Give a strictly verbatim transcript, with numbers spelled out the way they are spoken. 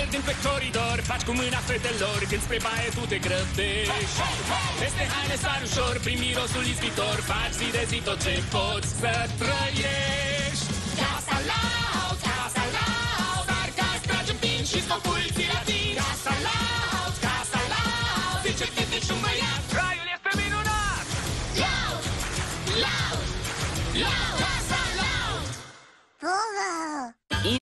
Mergând pe coridor, faci cu mâna fetelor, când spre baie tu te grăbești. Peste haine sar ușor, prin mirosul izbitor, faci zi de zi tot ce poți să trăiești. De asta la